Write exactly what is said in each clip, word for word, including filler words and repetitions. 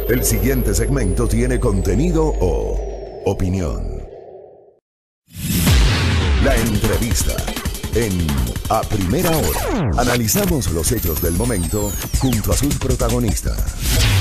El siguiente segmento tiene contenido o opinión. La entrevista en A Primera Hora. Analizamos los hechos del momento junto a sus protagonistas.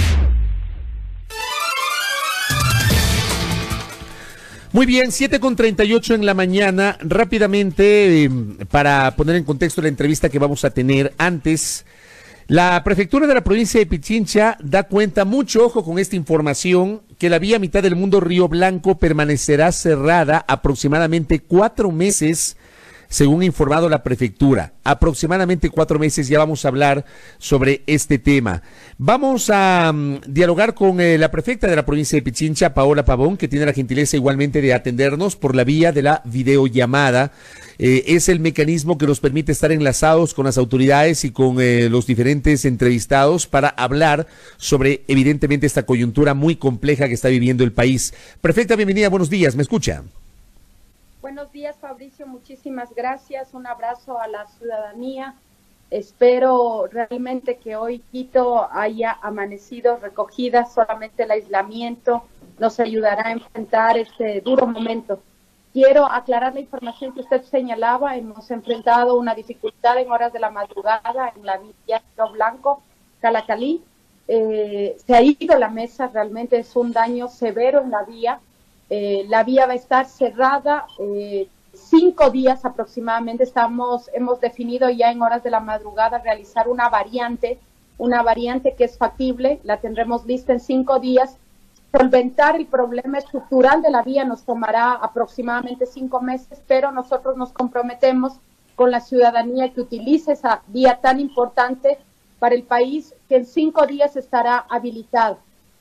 Muy bien, siete con treinta y ocho en la mañana. Rápidamente, eh, para poner en contexto la entrevista que vamos a tener antes, la prefectura de la provincia de Pichincha da cuenta, mucho ojo con esta información, que la vía Mitad del Mundo Río Blanco permanecerá cerrada aproximadamente cuatro meses, según ha informado la prefectura. Aproximadamente cuatro meses, ya vamos a hablar sobre este tema. Vamos a um, dialogar con eh, la prefecta de la provincia de Pichincha, Paola Pavón, que tiene la gentileza igualmente de atendernos por la vía de la videollamada. Eh, es el mecanismo que nos permite estar enlazados con las autoridades y con eh, los diferentes entrevistados para hablar sobre, evidentemente, esta coyuntura muy compleja que está viviendo el país. Prefecta, bienvenida, buenos días, ¿me escucha? Buenos días, Fabricio, muchísimas gracias, un abrazo a la ciudadanía. Espero realmente que hoy Quito haya amanecido recogida, solamente el aislamiento nos ayudará a enfrentar este duro momento. Quiero aclarar la información que usted señalaba. Hemos enfrentado una dificultad en horas de la madrugada en la vía Río Blanco, Calacalí. Eh, se ha ido la mesa, realmente es un daño severo en la vía. Eh, la vía va a estar cerrada eh, cinco días aproximadamente. Estamos, hemos definido ya en horas de la madrugada realizar una variante, una variante que es factible, la tendremos lista en cinco días. Solventar el problema estructural de la vía nos tomará aproximadamente cinco meses, pero nosotros nos comprometemos con la ciudadanía que utilice esa vía tan importante para el país, que en cinco días estará habilitada.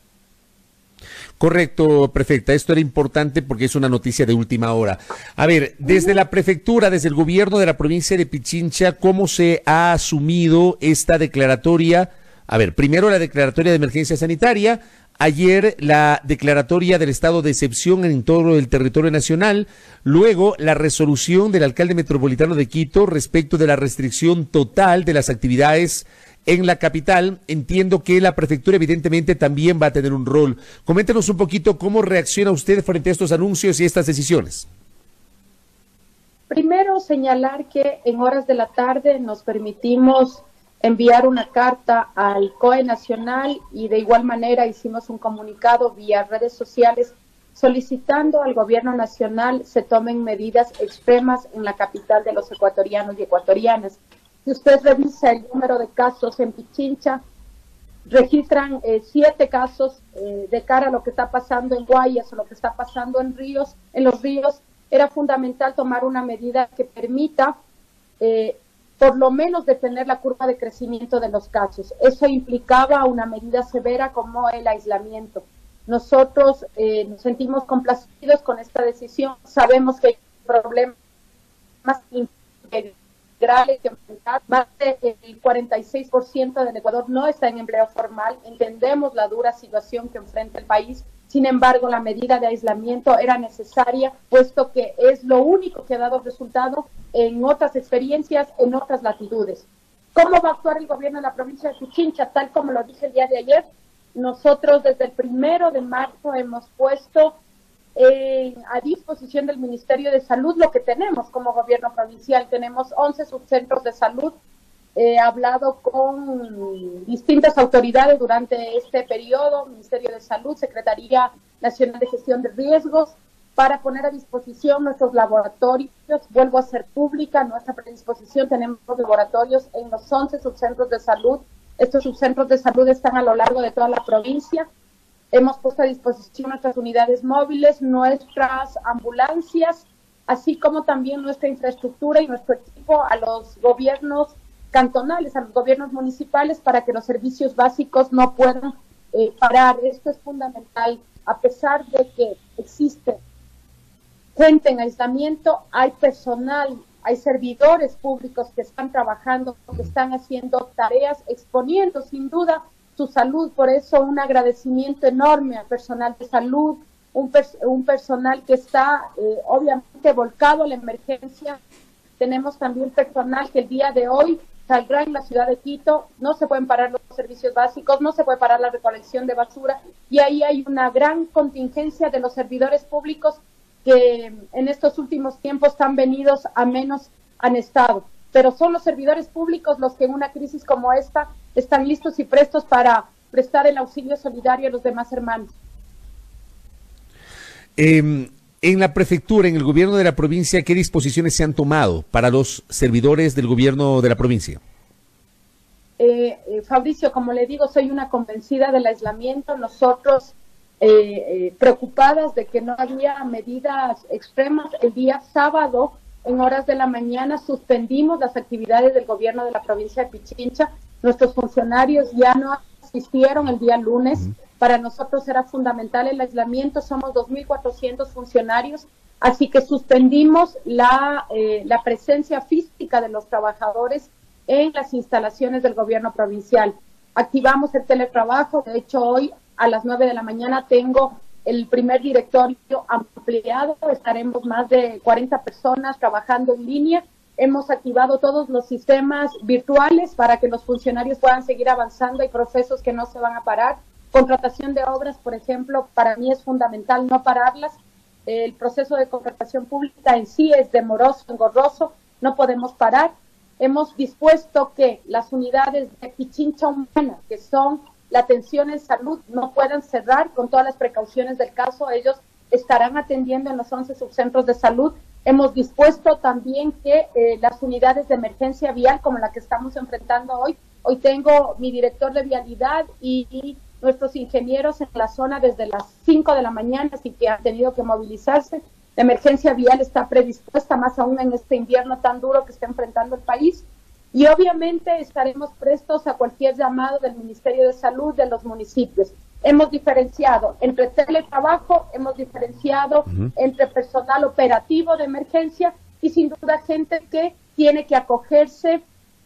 Correcto, prefecta. Esto era importante porque es una noticia de última hora. A ver, desde la prefectura, desde el gobierno de la provincia de Pichincha, ¿cómo se ha asumido esta declaratoria? A ver, primero la declaratoria de emergencia sanitaria, ayer la declaratoria del estado de excepción en todo el territorio nacional, luego la resolución del alcalde metropolitano de Quito respecto de la restricción total de las actividades en la capital. Entiendo que la prefectura evidentemente también va a tener un rol. Coméntenos un poquito cómo reacciona usted frente a estos anuncios y estas decisiones. Primero, señalar que en horas de la tarde nos permitimos enviar una carta al C O E Nacional y de igual manera hicimos un comunicado vía redes sociales solicitando al gobierno nacional se tomen medidas extremas en la capital de los ecuatorianos y ecuatorianas. Si usted revisa el número de casos en Pichincha, registran eh, siete casos eh, de cara a lo que está pasando en Guayas o lo que está pasando en ríos. En los ríos era fundamental tomar una medida que permita eh, por lo menos detener la curva de crecimiento de los casos. Eso implicaba una medida severa como el aislamiento. Nosotros eh, nos sentimos complacidos con esta decisión. Sabemos que hay problemas integrales que enfrentar. Más del cuarenta y seis por ciento del Ecuador no está en empleo formal. Entendemos la dura situación que enfrenta el país. Sin embargo, la medida de aislamiento era necesaria, puesto que es lo único que ha dado resultado en otras experiencias, en otras latitudes. ¿Cómo va a actuar el gobierno de la provincia de Pichincha? Tal como lo dije el día de ayer, nosotros desde el primero de marzo hemos puesto eh, a disposición del Ministerio de Salud lo que tenemos como gobierno provincial. Tenemos once subcentros de salud. He hablado con distintas autoridades durante este periodo, Ministerio de Salud, Secretaría Nacional de Gestión de Riesgos, para poner a disposición nuestros laboratorios. Vuelvo a ser pública nuestra predisposición. Tenemos laboratorios en los once subcentros de salud. Estos subcentros de salud están a lo largo de toda la provincia. Hemos puesto a disposición nuestras unidades móviles, nuestras ambulancias, así como también nuestra infraestructura y nuestro equipo a los gobiernos cantonales, a los gobiernos municipales, para que los servicios básicos no puedan eh, parar. Esto es fundamental. A pesar de que existe gente en aislamiento, hay personal, hay servidores públicos que están trabajando, que están haciendo tareas, exponiendo sin duda su salud. Por eso un agradecimiento enorme al personal de salud, un, pers un personal que está eh, obviamente volcado a la emergencia. Tenemos también personal que el día de hoy saldrá en la ciudad de Quito, no se pueden parar los servicios básicos, no se puede parar la recolección de basura, y ahí hay una gran contingencia de los servidores públicos que en estos últimos tiempos tan venidos a menos han estado. Pero son los servidores públicos los que en una crisis como esta están listos y prestos para prestar el auxilio solidario a los demás hermanos. Eh, en la prefectura, en el gobierno de la provincia, ¿qué disposiciones se han tomado para los servidores del gobierno de la provincia? Eh, eh, Fabricio, como le digo, soy una convencida del aislamiento. Nosotros eh, eh, preocupadas de que no había medidas extremas, el día sábado, en horas de la mañana, suspendimos las actividades del gobierno de la provincia de Pichincha. Nuestros funcionarios ya no asistieron el día lunes. Uh-huh. Para nosotros era fundamental el aislamiento. Somos dos mil cuatrocientos funcionarios, así que suspendimos la, eh, la presencia física de los trabajadores en las instalaciones del gobierno provincial. Activamos el teletrabajo. De hecho, hoy a las nueve de la mañana tengo el primer directorio ampliado. Estaremos más de cuarenta personas trabajando en línea. Hemos activado todos los sistemas virtuales para que los funcionarios puedan seguir avanzando. Hay procesos que no se van a parar. Contratación de obras, por ejemplo, para mí es fundamental no pararlas. El proceso de contratación pública en sí es demoroso, engorroso, no podemos parar. Hemos dispuesto que las unidades de Pichincha Humana, que son la atención en salud, no puedan cerrar con todas las precauciones del caso. Ellos estarán atendiendo en los once subcentros de salud. Hemos dispuesto también que eh, las unidades de emergencia vial, como la que estamos enfrentando hoy, hoy tengo mi director de vialidad y, y nuestros ingenieros en la zona desde las cinco de la mañana, así que han tenido que movilizarse. La emergencia vial está predispuesta, más aún en este invierno tan duro que está enfrentando el país. Y obviamente estaremos prestos a cualquier llamado del Ministerio de Salud de los municipios. Hemos diferenciado entre teletrabajo, hemos diferenciado uh-huh. entre personal operativo de emergencia y sin duda gente que tiene que acogerse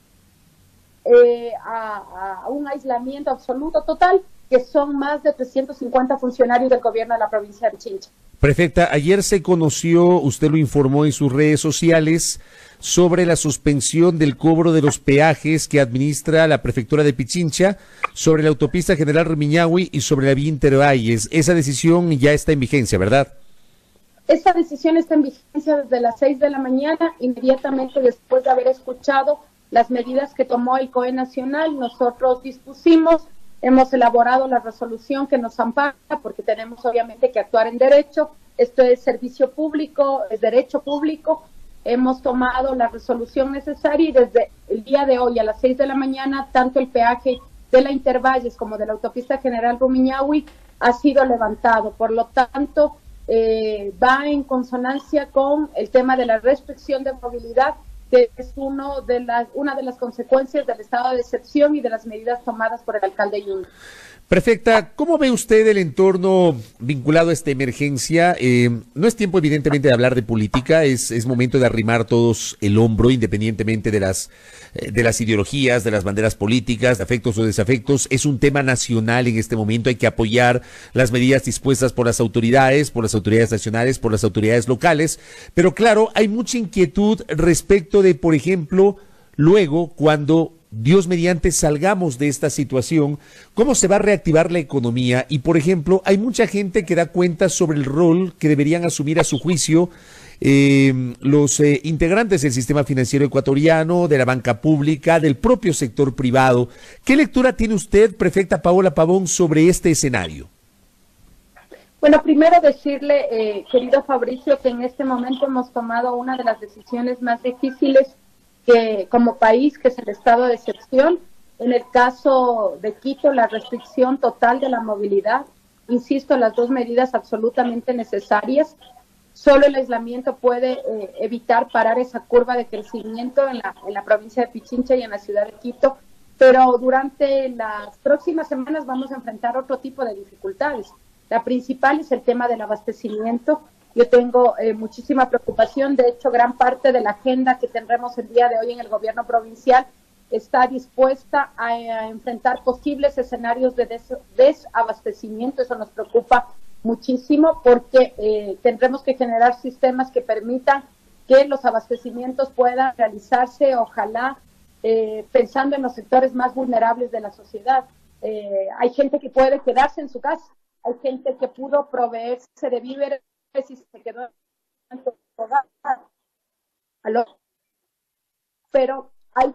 eh, a, a un aislamiento absoluto total, que son más de trescientos cincuenta funcionarios del gobierno de la provincia de Pichincha. Prefecta, ayer se conoció, usted lo informó en sus redes sociales, sobre la suspensión del cobro de los peajes que administra la prefectura de Pichincha sobre la autopista General Rumiñahui y sobre la vía Intervalles. Esa decisión ya está en vigencia, ¿verdad? Esa decisión está en vigencia desde las seis de la mañana, inmediatamente después de haber escuchado las medidas que tomó el C O E Nacional. Nosotros dispusimos, hemos elaborado la resolución que nos ampara, porque tenemos obviamente que actuar en derecho. Esto es servicio público, es derecho público. Hemos tomado la resolución necesaria y desde el día de hoy a las seis de la mañana, tanto el peaje de la Intervalles como de la autopista General Rumiñahui ha sido levantado. Por lo tanto, eh, va en consonancia con el tema de la restricción de movilidad, que es uno de las, una de las consecuencias del estado de excepción y de las medidas tomadas por el alcalde Yunda. Prefecta, ¿cómo ve usted el entorno vinculado a esta emergencia? Eh, no es tiempo evidentemente de hablar de política, es, es momento de arrimar todos el hombro independientemente de las, eh, de las ideologías, de las banderas políticas, de afectos o desafectos. Es un tema nacional en este momento, hay que apoyar las medidas dispuestas por las autoridades, por las autoridades nacionales, por las autoridades locales. Pero claro, hay mucha inquietud respecto de, por ejemplo, luego cuando Dios mediante salgamos de esta situación, ¿cómo se va a reactivar la economía? Y, por ejemplo, hay mucha gente que da cuenta sobre el rol que deberían asumir a su juicio eh, los eh, integrantes del sistema financiero ecuatoriano, de la banca pública, del propio sector privado. ¿Qué lectura tiene usted, prefecta Paola Pavón, sobre este escenario? Bueno, primero decirle, eh, querido Fabricio, que en este momento hemos tomado una de las decisiones más difíciles que como país, que es el estado de excepción. En el caso de Quito, la restricción total de la movilidad. Insisto, las dos medidas absolutamente necesarias. Solo el aislamiento puede eh, evitar parar esa curva de crecimiento en la, en la provincia de Pichincha y en la ciudad de Quito, pero durante las próximas semanas vamos a enfrentar otro tipo de dificultades. La principal es el tema del abastecimiento. Yo tengo eh, muchísima preocupación. De hecho, gran parte de la agenda que tendremos el día de hoy en el gobierno provincial está dispuesta a, a enfrentar posibles escenarios de des desabastecimiento. Eso nos preocupa muchísimo porque eh, tendremos que generar sistemas que permitan que los abastecimientos puedan realizarse, ojalá, eh, pensando en los sectores más vulnerables de la sociedad. Eh, hay gente que puede quedarse en su casa, hay gente que pudo proveerse de víveres y se quedó en su hogar. Pero hay,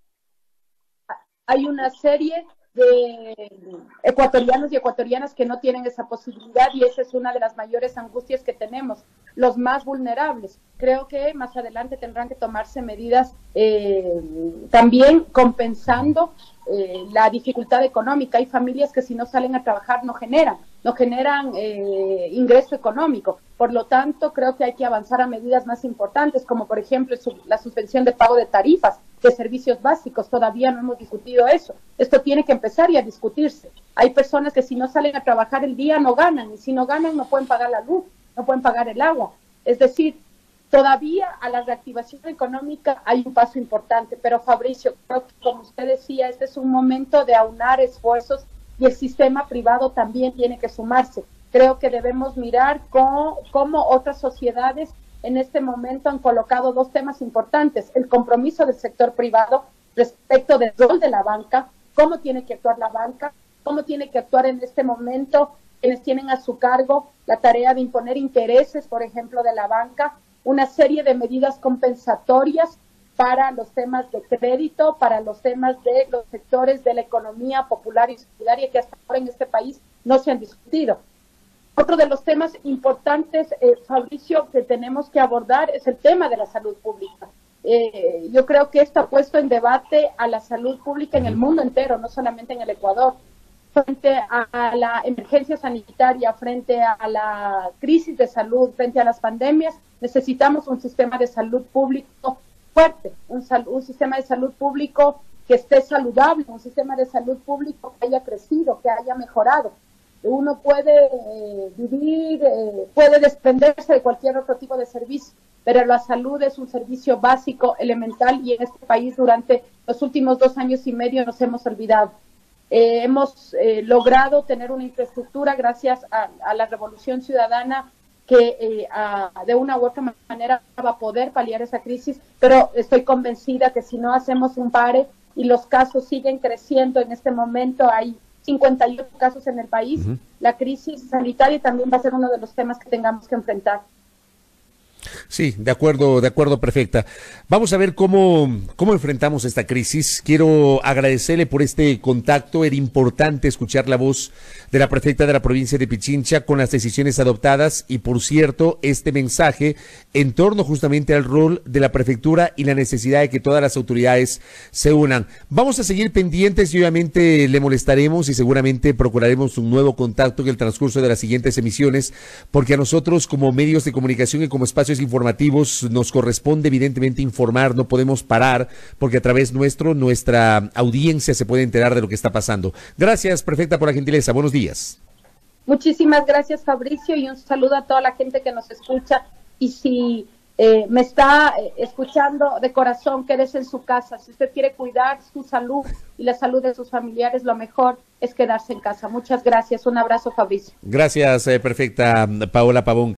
hay una serie de ecuatorianos y ecuatorianas que no tienen esa posibilidad, y esa es una de las mayores angustias que tenemos, los más vulnerables. Creo que más adelante tendrán que tomarse medidas eh, también compensando eh, la dificultad económica. Hay familias que si no salen a trabajar no generan, no generan eh, ingreso económico. Por lo tanto, creo que hay que avanzar a medidas más importantes, como por ejemplo la suspensión de pago de tarifas de servicios básicos. Todavía no hemos discutido eso. Esto tiene que empezar y a discutirse. Hay personas que si no salen a trabajar el día no ganan, y si no ganan no pueden pagar la luz, no pueden pagar el agua. Es decir, todavía a la reactivación económica hay un paso importante, pero Fabricio, creo que como usted decía, este es un momento de aunar esfuerzos y el sistema privado también tiene que sumarse. Creo que debemos mirar cómo, cómo otras sociedades en este momento han colocado dos temas importantes: el compromiso del sector privado respecto del rol de la banca, cómo tiene que actuar la banca, cómo tiene que actuar en este momento quienes tienen a su cargo la tarea de imponer intereses, por ejemplo, de la banca, una serie de medidas compensatorias para los temas de crédito, para los temas de los sectores de la economía popular y solidaria que hasta ahora en este país no se han discutido. Otro de los temas importantes, eh, Fabricio, que tenemos que abordar es el tema de la salud pública. Eh, yo creo que esto ha puesto en debate a la salud pública en el mundo entero, no solamente en el Ecuador. Frente a la emergencia sanitaria, frente a la crisis de salud, frente a las pandemias, necesitamos un sistema de salud público fuerte, un, sal, un sistema de salud público que esté saludable, un sistema de salud público que haya crecido, que haya mejorado. Uno puede eh, vivir, eh, puede desprenderse de cualquier otro tipo de servicio, pero la salud es un servicio básico, elemental, y en este país durante los últimos dos años y medio nos hemos olvidado. Eh, hemos eh, logrado tener una infraestructura gracias a, a la revolución ciudadana que eh, a, de una u otra manera va a poder paliar esa crisis, pero estoy convencida que si no hacemos un pare y los casos siguen creciendo, en este momento hay cincuenta y ocho casos en el país, uh-huh. La crisis sanitaria también va a ser uno de los temas que tengamos que enfrentar. Sí, de acuerdo, de acuerdo, perfecta. Vamos a ver cómo, cómo enfrentamos esta crisis. Quiero agradecerle por este contacto. Era importante escuchar la voz de la prefecta de la provincia de Pichincha con las decisiones adoptadas y, por cierto, este mensaje en torno justamente al rol de la prefectura y la necesidad de que todas las autoridades se unan. Vamos a seguir pendientes y obviamente le molestaremos y seguramente procuraremos un nuevo contacto en el transcurso de las siguientes emisiones, porque a nosotros como medios de comunicación y como espacios informativos nos corresponde evidentemente informar, no podemos parar porque a través nuestro, nuestra audiencia se puede enterar de lo que está pasando. Gracias, prefecta, por la gentileza. Buenos días. Muchísimas gracias, Fabricio, y un saludo a toda la gente que nos escucha. Y si eh, me está eh, escuchando de corazón, quédese en su casa. Si usted quiere cuidar su salud y la salud de sus familiares, lo mejor es quedarse en casa. Muchas gracias. Un abrazo, Fabricio. Gracias, eh, prefecta Paola Pavón.